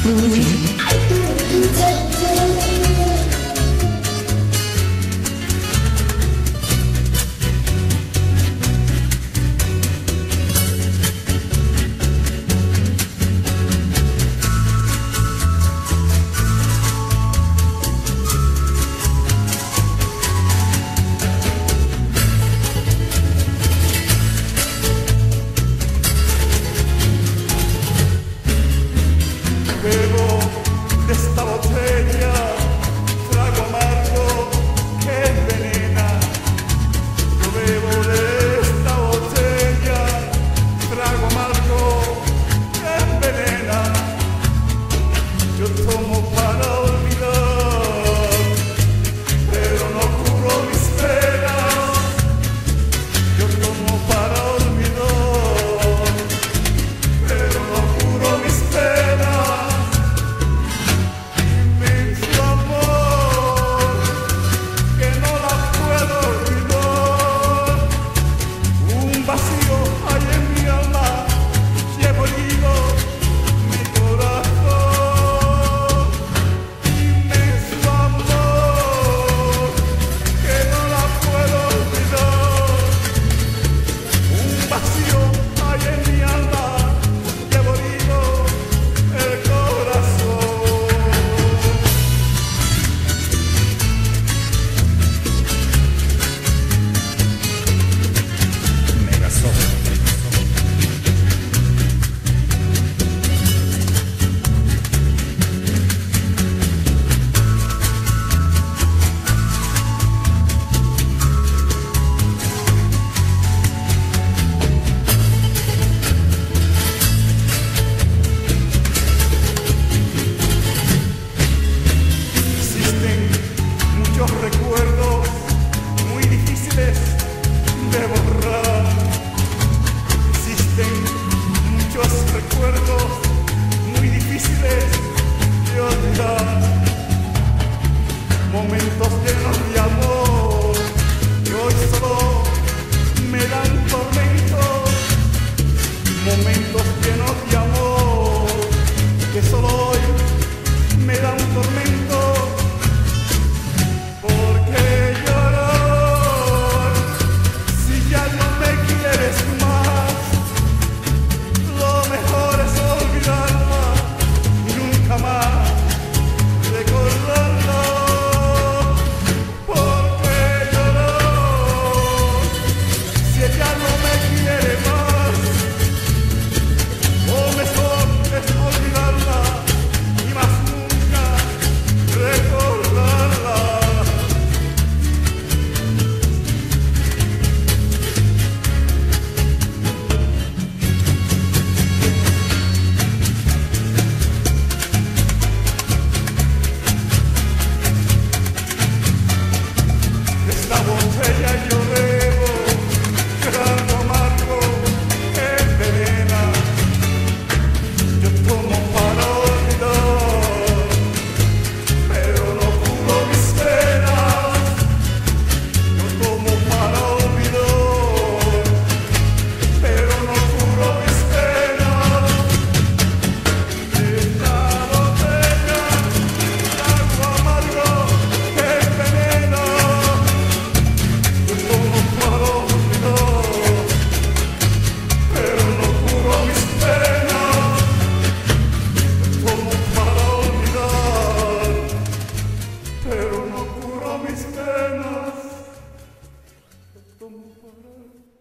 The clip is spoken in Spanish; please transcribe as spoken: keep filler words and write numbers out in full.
Bebo de esta botella, trago amargo que envenena. Yo bebo de esta botella, trago amargo que envenena. Yo tomo para olvidar, pero no curo mis penas. Yo tomo para olvidar, pero no curo mis penas. Recuerdos muy difíciles de borrar. Existen muchos recuerdos muy difíciles de olvidar. Momentos llenos de amor que hoy solo me dan tormento. Momentos llenos de amor que solo hoy me dan tormento. Mis penas, tomo para